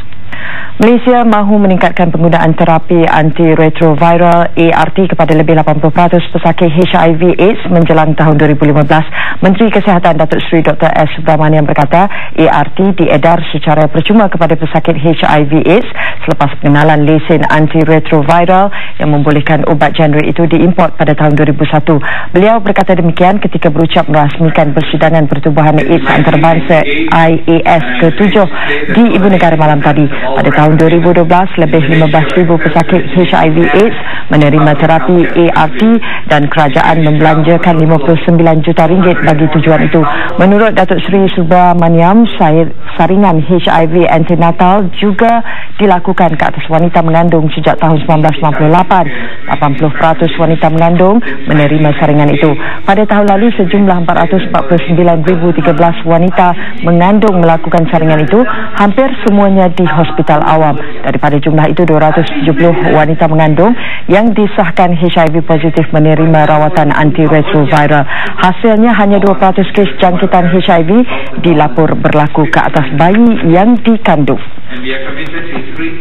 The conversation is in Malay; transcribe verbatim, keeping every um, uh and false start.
Malaysia mahu meningkatkan penggunaan terapi antiretroviral A R T kepada lebih lapan puluh peratus pesakit H I V AIDS menjelang tahun dua ribu lima belas. Menteri Kesihatan Datuk Seri Doktor S. Subramaniam berkata A R T diedar secara percuma kepada pesakit H I V AIDS selepas pengenalan lesen antiretroviral yang membolehkan ubat genre itu diimport pada tahun dua ribu satu. Beliau berkata demikian ketika berucap merasmikan persidangan pertubuhan AIDS antarabangsa I A S ke tujuh di Ibu Negara malam tadi. Pada tahun dua ribu dua belas, lebih lima belas ribu pesakit H I V AIDS menerima terapi A R T dan kerajaan membelanjakan lima puluh sembilan juta ringgit bagi tujuan itu. Menurut Datuk Seri Subramaniam, saringan H I V antenatal juga dilakukan ke atas wanita mengandung sejak tahun seribu sembilan ratus sembilan puluh lapan. lapan puluh peratus wanita mengandung menerima saringan itu. Pada tahun lalu, sejumlah empat ratus empat puluh sembilan ribu tiga belas wanita mengandung melakukan saringan itu, hampir semuanya di hospital awam. Daripada jumlah itu, dua ratus tujuh puluh wanita mengandung yang disahkan H I V positif menerima rawatan antiretroviral. Hasilnya hanya dua peratus kes jangkitan H I V dilapor berlaku ke atas bayi yang dikandung.